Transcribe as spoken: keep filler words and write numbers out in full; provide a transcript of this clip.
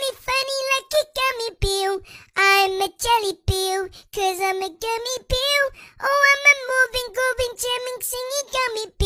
funny like a gummy bear. I'm a jelly bear, cause I'm a gummy bear. Oh, I'm a moving, grooving, jamming, singing gummy